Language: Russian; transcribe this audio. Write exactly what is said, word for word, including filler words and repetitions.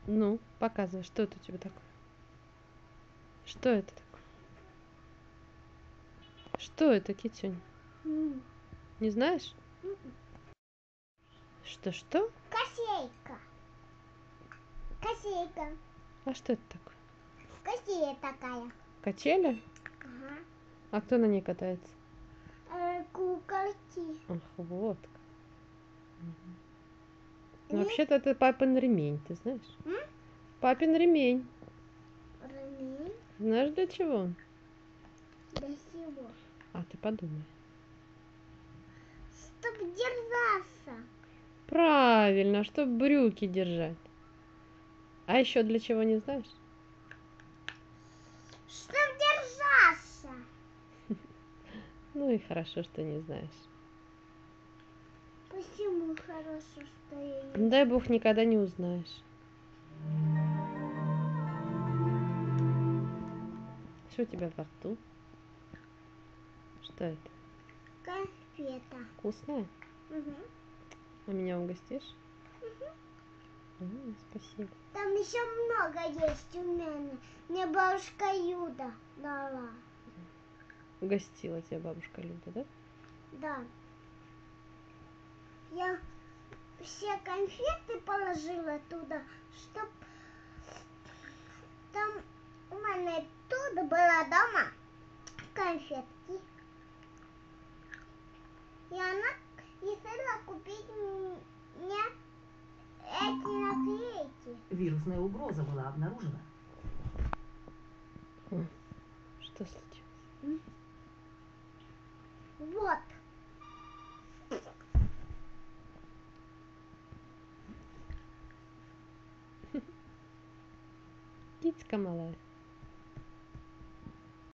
Ну, показывай, что это у тебя такое? Что это такое? Что это, китюнь? М. Не знаешь? М-м. Что-что? Косейка. Косейка. А что это такое? Косея такая. Качели? Ага. А кто на ней катается? Э, куколки. Ах, вот как. И Вообще-то это папин ремень, ты знаешь? М? Папин ремень. ремень Знаешь для чего он? для всего. А ты подумай. Чтоб держаться. Правильно, чтобы брюки держать. А еще для чего не знаешь? Чтоб держаться. Ну и хорошо, что не знаешь. Почему хорошо, что я не Дай бог никогда не узнаешь. Что у тебя во рту? Что это? конфета? Вкусная? Угу. А меня угостишь? М, спасибо. Там еще много есть у меня. Мне бабушка Юда дала. Угостила тебя бабушка Люда, да? Да. Я все конфеты положила туда, чтоб там у меня тут была дома конфетки. И она решила купить мне эти наклейки. Вирусная угроза была обнаружена. М, Что случилось? Вот. Китька малая.